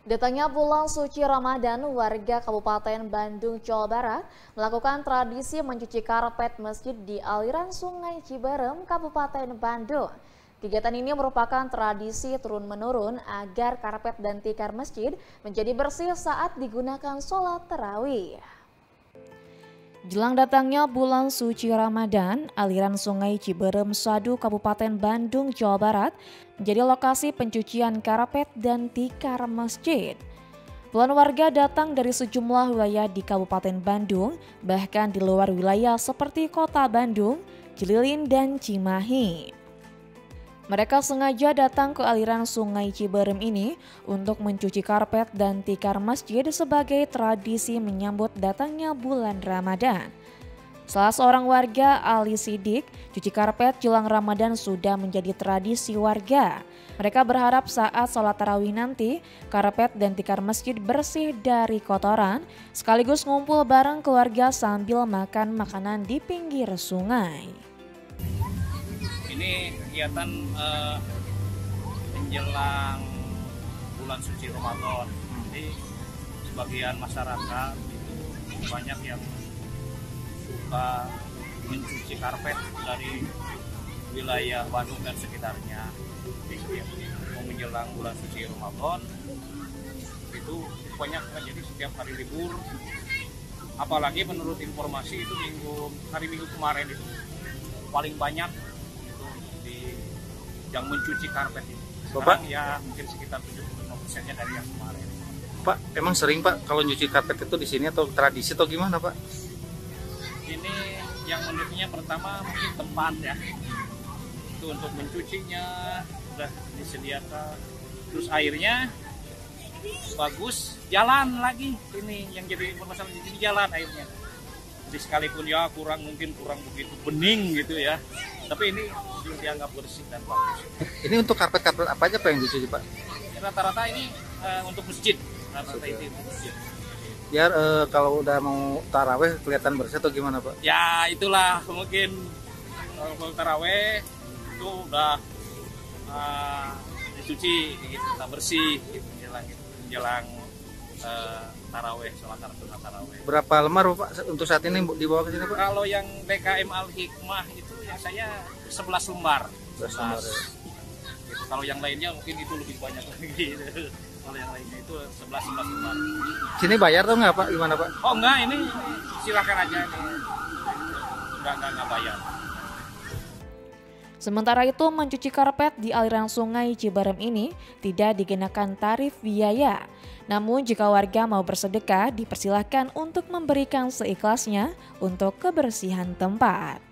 Datangnya bulan suci Ramadan, warga Kabupaten Bandung, Jawa Barat melakukan tradisi mencuci karpet masjid di aliran Sungai Ciberem, Kabupaten Bandung. Kegiatan ini merupakan tradisi turun-menurun agar karpet dan tikar masjid menjadi bersih saat digunakan sholat tarawih. Jelang datangnya bulan suci Ramadan, aliran Sungai Ciberem Sadu, Kabupaten Bandung, Jawa Barat menjadi lokasi pencucian karpet dan tikar masjid. Puluhan warga datang dari sejumlah wilayah di Kabupaten Bandung, bahkan di luar wilayah seperti Kota Bandung, Cililin, dan Cimahi. Mereka sengaja datang ke aliran Sungai Ciberem ini untuk mencuci karpet dan tikar masjid sebagai tradisi menyambut datangnya bulan Ramadan. Salah seorang warga, Ali Sidik, cuci karpet jelang Ramadan sudah menjadi tradisi warga. Mereka berharap saat sholat tarawih nanti, karpet dan tikar masjid bersih dari kotoran, sekaligus ngumpul bareng keluarga sambil makan makanan di pinggir sungai. Ini kegiatan menjelang bulan suci Ramadan. Jadi sebagian masyarakat itu banyak yang suka mencuci karpet dari wilayah Bandung dan sekitarnya. Jadi mau menjelang bulan suci Ramadan itu banyak, jadi setiap hari libur. Apalagi menurut informasi itu hari Minggu kemarin itu paling banyak yang mencuci karpet ini. Sekarang Bapak, ya mungkin sekitar 75%-nya dari yang kemarin. Pak, emang sering Pak kalau nyuci karpet itu di sini atau tradisi atau gimana Pak? Ini yang menurutnya pertama mungkin tempat ya. Itu untuk mencucinya sudah disediakan. Terus airnya bagus, jalan lagi. Ini yang jadi permasalahan, jadi jalan airnya. Jadi sekalipun ya kurang begitu bening gitu ya. Tapi ini dianggap bersih dan bagus. Ini untuk karpet-karpet apa aja Pak yang dicuci Pak? Rata-rata ini untuk masjid. Rata-rata ini untuk masjid. Biar kalau udah mau taraweh kelihatan bersih atau gimana Pak? Ya itulah mungkin kalau taraweh itu udah dicuci, gitu, bersih gitu, menjelang taraweh, sholat taraweh. Berapa lembar Pak untuk saat ini dibawa ke sini Pak? Kalau yang DKM Al Hikmah itu yang saya 11 lembar. 11 lembar ya. Gitu. Kalau yang lainnya mungkin itu lebih banyak lagi. Kalau yang lainnya itu 11 lembar. Sini bayar atau nggak Pak? Gimana Pak? Oh enggak, ini silakan aja nih. Enggak bayar. Sementara itu, mencuci karpet di aliran Sungai Ciberem ini tidak dikenakan tarif biaya. Namun jika warga mau bersedekah, dipersilahkan untuk memberikan seikhlasnya untuk kebersihan tempat.